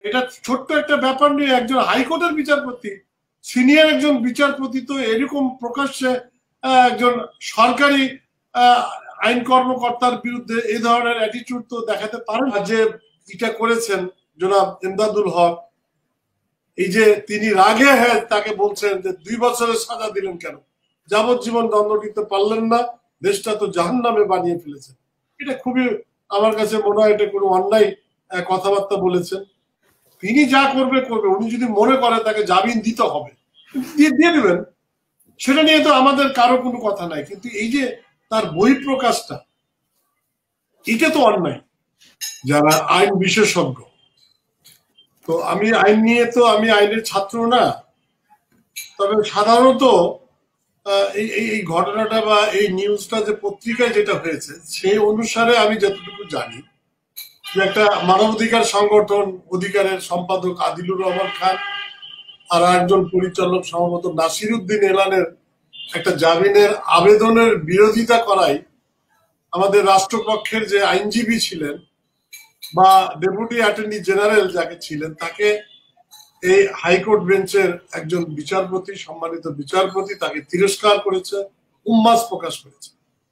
এটা ছোট্ট একটা ব্যাপার নিয়ে একজন হাইকোর্টের বিচারপতি, সিনিয়র একজন বিচারপতি তো এরকম প্রকাশ্যে একজন সরকারি আইন কর্মকর্তার বিরুদ্ধে এই ধরনের অ্যাটিটিউড তো দেখাতে পারেন। যে এটা করেছেন জনাব ইমদাদুল হক, এই যে তিনি রাগে তাকে বলছেন যে 2 বছরের সাজা দিলেন কেন, যাবজ্জীবন দণ্ড দিতে পারলেন না, দেশটা তো জাহান্নামে বানিয়ে ফেলেছেন। এটা খুবই আমার কাছে মনে হয় এটা কোনো অন্যায় কথাবার্তা বলেছেন। তিনি যা করবে করবে, উনি যদি মনে করে তাকে জামিন দিতে হবে দিয়ে দেবেন, সেটা নিয়ে তো আমাদের কারো কোনো কথা নাই। কিন্তু এই যে তার বই প্রকাশটা, এটা তো অন্যায়। যারা আইন বিশেষজ্ঞ, তো আমি আইন নিয়ে তো আমি আইনের ছাত্র না, তবে সাধারণত এই ঘটনাটা বা এই নিউজটা যে পত্রিকায় যেটা হয়েছে সেই অনুসারে আমি যতটুকু জানি যে একটা মানবাধিকার সংগঠন অধিকারের সম্পাদক আদিলুর রহমান খান আর একজন পরিচালক সম্ভবত নাসিরউদ্দিন এলানের একটা জামিনের আবেদনের বিরোধিতা করাই আমাদের রাষ্ট্রপক্ষের যে আইনজীবী ছিলেন বা ডেপুটি অ্যাটর্নি জেনারেল যাকে ছিলেন তাকে এই হাইকোর্ট বেঞ্চের একজন বিচারপতি, সম্মানিত বিচারপতি, তাকে তিরস্কার করেছে, উম্মাস প্রকাশ করেছে।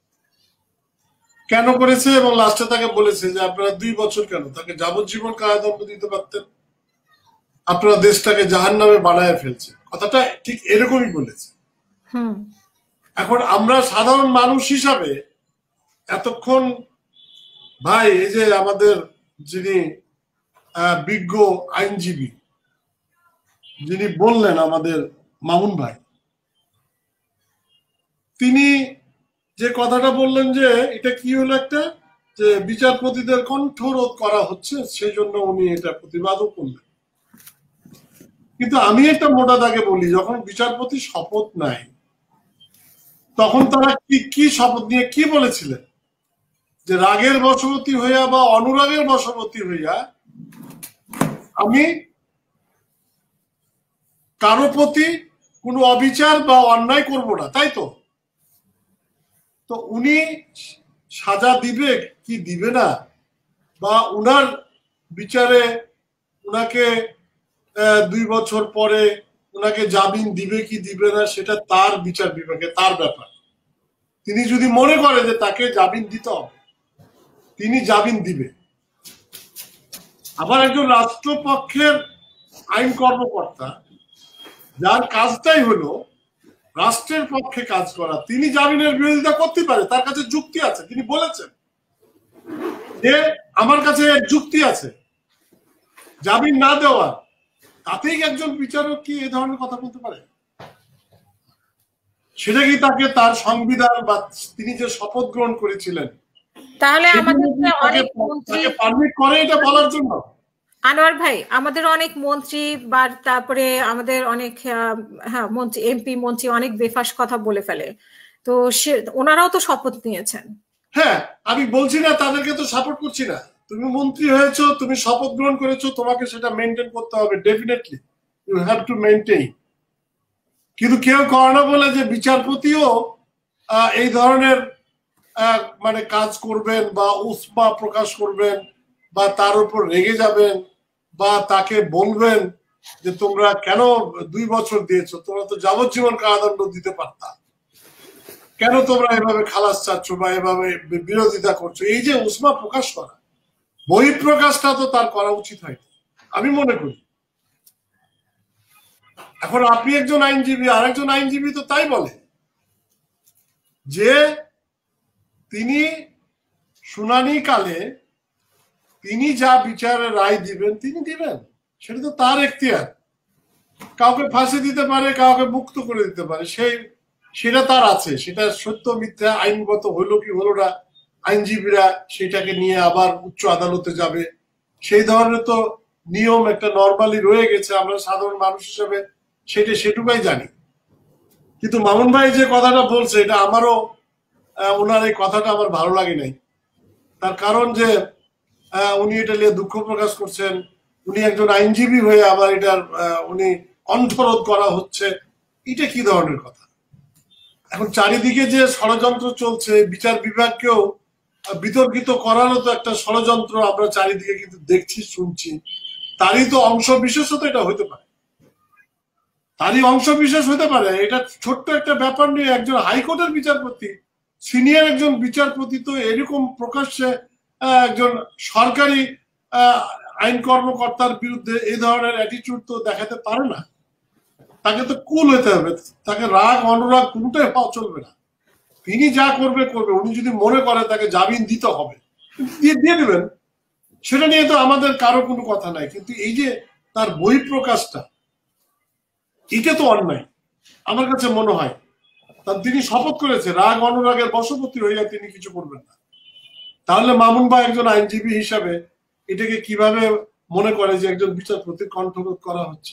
কেন করেছে? এবং লাস্টে তাকে বলেছে যে আপনারা 2 বছর কেন, তাকে যাবজ্জীবন কারাদণ্ড দিতে পারতেন, আপনারা দেশটাকে জাহান্নামে বানায় ফেলছে। কথাটা ঠিক এরকমই বলেছে। এখন আমরা সাধারণ মানুষ হিসাবে এতক্ষণ ভাই, এই যে আমাদের যিনি বিজ্ঞ আইনজীবী যিনি বললেন আমাদের মামুন ভাই, তিনি যে কথাটা বললেন যে এটা কি হলো একটা যে বিচারপতিদের কণ্ঠরোধ করা হচ্ছে, সেই জন্য উনি এটা প্রতিবাদও করলেন। কিন্তু আমি একটা মোটা দাগে বলি, যখন বিচারপতি শপথ নেয় তখন তারা কি শপথ নিয়ে কি বলেছিলেন যে রাগের বশবর্তী হইয়া বা অনুরাগের বশবর্তী হইয়া আমি কারো প্রতি কোনো অবিচার বা অন্যায় করব না, তাই তো? তো উনি সাজা দিবে কি দিবে না, বা উনার বিচারে উনাকে 2 বছর পরে উনাকে জামিন দিবে কি দিবে না, সেটা তার বিচার বিভাগে, তার ব্যাপার। তিনি যদি মনে করে যে তাকে জামিন দিতে হবে, তিনি জামিন দিবে। আবার একজন রাষ্ট্রপক্ষের আইন কর্মকর্তা যার কাজটাই হলো রাষ্ট্রের পক্ষে কাজ করা, তিনি জামিনের বিরোধিতা করতে পারে, তার কাছে যুক্তি আছে। তিনি বলেছেন যে আমার কাছে যুক্তি আছে জামিন না দেওয়ার, তাতেই একজন বিচারক কি এ ধরনের কথা বলতে পারে? সেটা কি তাকে তার সংবিধান বা তিনি যে শপথ গ্রহণ করেছিলেন তাহলে আমাদের অনেক মন্ত্রী পারমিট করে এটা বলার জন্য? আনোয়ার ভাই, আমাদের অনেক মন্ত্রী বা তারপরে আমাদের অনেক মন্ত্রী, এমপি মন্ত্রী অনেক বেফাস কথা বলে ফেলে, তো ওনারাও তো শপথ নিয়েছেন। হ্যাঁ, আমি বলছি না তাদেরকে তো সাপোর্ট করছি না। তুমি মন্ত্রী হয়েছো, তুমি শপথ গ্রহণ করেছো, তোমাকে সেটা মেনটেন করতে হবে, definitely you have to maintain. কিন্তু কেউ করে না বলে যে বিচারপতিও এই ধরনের মানে কাজ করবেন বা উষ্মা প্রকাশ করবেন বা তার উপর রেগে যাবেন বা তাকে বলবেন যে তোমরা কেন 2 বছর দিয়েছো, তোমরা তো যাবজ্জীবন কারাদণ্ড দিতে পারতা, কেন তোমরা এভাবে খালাস চাচ্ছ বা এভাবে বিরোধিতা করছো। এই যে উষ্মা প্রকাশ করা, বহিঃপ্রকাশটা তো তার করা উচিত হয় আমি মনে করি। এখন আপনি একজন আইনজীবী, আরেকজন আইনজীবী তো তাই বলে যে তিনি শুনানি কালে তিনি যা বিচারের রায় দিবেন তিনি দিবেন, সেটা তো তার এখতিয়ার। কাউকে ফাঁসি দিতে পারে, কাউকে মুক্ত করে দিতে পারে, সেটা তার আছে। সেটা সত্য মিথ্যা আইনগত হলো কি হলো না, আইনজীবীরা সেটাকে নিয়ে আবার উচ্চ আদালতে যাবে, সেই ধরনের তো নিয়ম একটা নর্মালি রয়ে গেছে। আমরা সাধারণ মানুষ হিসেবে সেটুকুই জানি। কিন্তু মামুন ভাই যে কথাটা বলছে এটা আমারও, ওনার এই কথাটা আমার ভালো লাগে নাই। তার কারণ যে উনি এটা নিয়ে দুঃখ প্রকাশ করছেন, উনি একজন আইনজীবী হয়ে আবার এটার উনি কণ্ঠরোধ করা হচ্ছে, এটা কি ধরনের কথা? এখন চারিদিকে যে ষড়যন্ত্র চলছে, বিচার বিভাগকেও বিতর্কিত করারও তো একটা ষড়যন্ত্র আমরা চারিদিকে কিন্তু দেখছি, শুনছি। তারই তো অংশ বিশেষ তো এটা হতে পারে, তারই অংশ বিশেষ হতে পারে। এটা ছোট্ট একটা ব্যাপার নিয়ে একজন হাইকোর্টের বিচারপতি, সিনিয়র একজন বিচারপতি তো এরকম প্রকাশ্যে একজন সরকারি আইন কর্মকর্তার বিরুদ্ধে এই ধরনের অ্যাটিটিউড তো দেখাতে পারে না। তাকে তো কুল হতে হবে, তাকে রাগ অনুরাগ কোনটাই পাওয়া চলবে না। তিনি যা করবে করবে, উনি যদি মনে করে তাকে জামিন দিতে হবে দিয়ে দেবেন, সেটা নিয়ে তো আমাদের কারো কোনো কথা নাই। কিন্তু এই যে তার বহিঃপ্রকাশটা, এটা তো অন্যায় আমার কাছে মনে হয়। তিনি শপথ করেছে রাগ অনুরাগের বশবর্তী হইয়া তিনি কিছু করবেন না। তাহলে মামুন ভাই একজন আইনজীবী হিসাবে এটাকে কিভাবে মনে করে যে একজন বিচারপতির কণ্ঠরোধ করা হচ্ছে?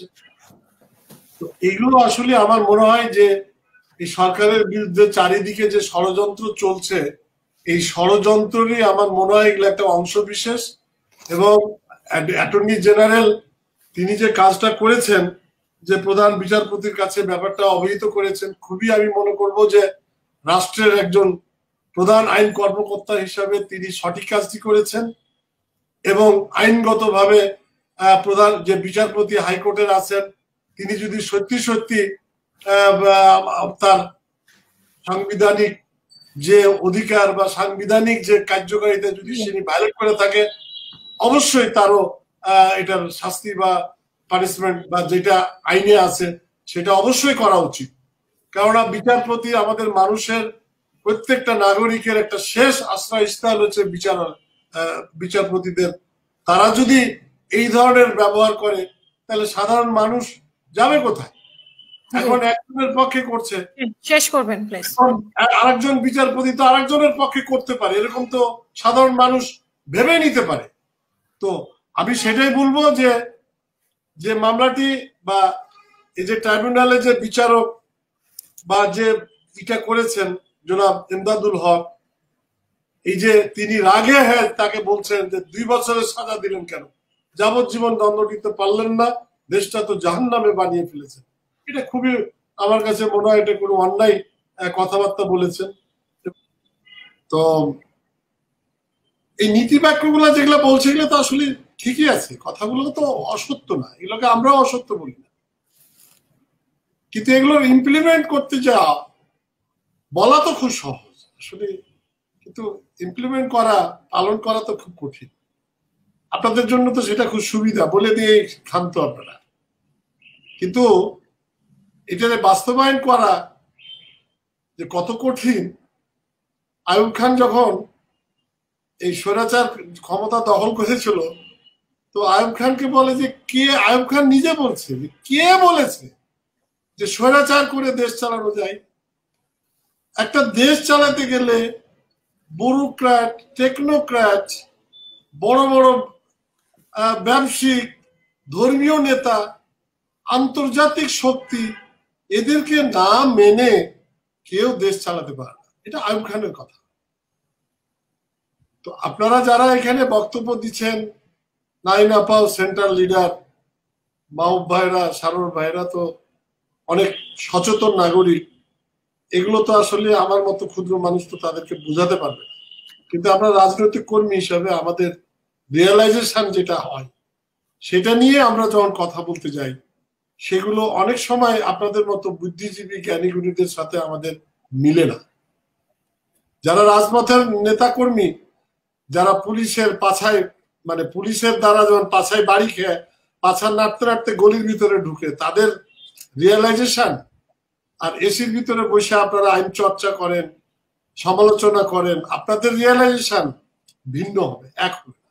তো এগুলো আসলে আমার মনে হয় যে এই সরকারের বিরুদ্ধে চারিদিকে যে ষড়যন্ত্র চলছে, এই ষড়যন্ত্রেরই আমার মনে হয় এগুলো একটা অংশ বিশেষ। এবং অ্যাটর্নি জেনারেল তিনি যে কাজটা করেছেন, যে প্রধান বিচারপতির কাছে ব্যাপারটা অবহিত করেছেন, খুবই আমি মনে করব যে রাষ্ট্রের একজন প্রধান আইন কর্মকর্তা হিসাবে তিনি সঠিক কাজটি করেছেন। এবং আইনগতভাবে প্রধান যে বিচারপতি হাইকোর্টের আছেন, তিনি যদি সত্যি সত্যি তার সাংবিধানিক যে অধিকার বা সাংবিধানিক যে কার্যকারিতা যদি তিনি ভায়োলেট করে থাকে, অবশ্যই তারও এটার শাস্তি বা পানিশমেন্ট বা যেটা আইনে আছে সেটা অবশ্যই করা উচিত। কেননা বিচারপতি আমাদের মানুষের প্রত্যেকটা নাগরিকের একটা শেষ আশ্রয়স্থল হচ্ছে বিচারপতিদের। তারা যদি এই ধরনের ব্যবহার করে তাহলে সাধারণ মানুষ যাবে কোথায়? এখন একজনের পক্ষে করছে, শেষ করবেন প্লিজ, আরেকজন বিচারপতি তো আরেকজনের পক্ষে করতে পারে, এরকম তো সাধারণ মানুষ ভেবে নিতে পারে। তো আমি সেটাই বলবো যে যে মামলাটি বা এই যে ট্রাইব্যুনালে যে বিচারক বা যে এটা করেছেন জনাব ইমদাদুল হক, এই যে তিনি রাগে হ্যাঁ তাকে বলছেন যে 2 বছরের সাজা দিলেন কেন, যাবজ্জীবন দণ্ড দিতে পারলেন না, দেশটা তো জাহান্নামে বানিয়ে ফেলেছেন। এটা খুবই আমার কাছে মনে হয় এটা কোনো অন্যায় কথাবার্তা বলেছেন। তো এই নীতি বাক্যগুলো যেগুলো বলছে এগুলো তো আসলে ঠিকই আছে, কথাগুলো তো অসত্য না, এগুলোকে আমরাও অসত্য বলি না, কিন্তু এগুলো ইমপ্লিমেন্ট করতে যাওয়া বলা তো খুব সহজ আসলে, কিন্তু ইমপ্লিমেন্ট করা পালন করা তো খুব কঠিন। আপনাদের জন্য তো সেটা খুব সুবিধা, বলে দিয়ে ক্ষান্ত আপনারা, কিন্তু এটা বাস্তবায়ন করা যে কত কঠিন। আইয়ুব খান যখন এই স্বৈরাচার ক্ষমতা দখল করেছিল, তো আইয়ুব খানকে বলে যে কে, আইয়ুব খান নিজে বলছে যে কে বলেছে যে স্বৈরাচার করে দেশ চালানো যায়? একটা দেশ চালাতে গেলে ব্যুরোক্র্যাট, টেকনোক্র্যাট, বড় বড় ব্যবসায়িক, ধর্মীয় নেতা, আন্তর্জাতিক শক্তি, এদেরকে না মেনে কেউ দেশ চালাতে পারে না। এটা আইয়ুব খানের কথা। তো আপনারা যারা এখানে বক্তব্য দিচ্ছেন, নাইন আপাও সেন্ট্রাল লিডার, মাহবুব ভাইরা, সারোর ভাইরা তো অনেক সচেতন নাগরিক, এগুলো তো আসলে আমার মতো ক্ষুদ্র মানুষ তো তাদেরকে বোঝাতে পারবে না। কিন্তু আমরা রাজনৈতিক কর্মী হিসাবে আমাদের রিয়েলাইজেশন যেটা হয় সেটা নিয়ে আমরা যখন কথা বলতে যাই, সেগুলো অনেক সময় আপনাদের মতো বুদ্ধিজীবী জ্ঞানীগুণীদের সাথে আমাদের মিলে না। যারা রাজপথের নেতা কর্মী, যারা পুলিশের পাছায়, মানে পুলিশের দ্বারা যখন পাছায় বাড়ি খেয়ে পাছা নাড়তে নাড়তে গলির ভিতরে ঢুকে, তাদের রিয়েলাইজেশন আর এসির ভিতরে বসে আপনারা আইন চর্চা করেন, সমালোচনা করেন, আপনাদের রিয়েলাইজেশন ভিন্ন হবে, এক হবে।